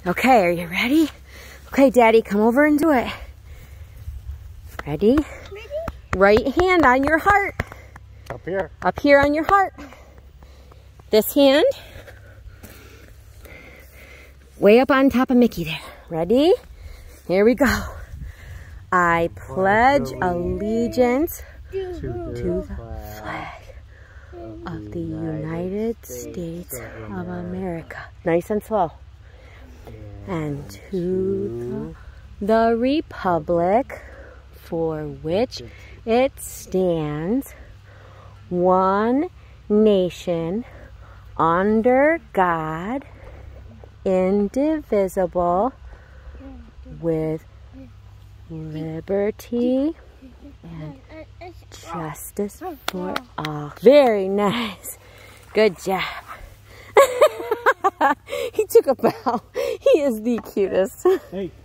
Okay, are you ready? Okay, Daddy, come over and do it. Ready? Ready? Right hand on your heart. Up here. Up here on your heart. This hand. Way up on top of Mickey there. Ready? Here we go. I pledge allegiance to the flag of the United States of America. Nice and slow. And to the republic for which it stands, one nation, under God, indivisible, with liberty and justice for all. Very nice. Good job. He took a bow. He is the cutest. Hey.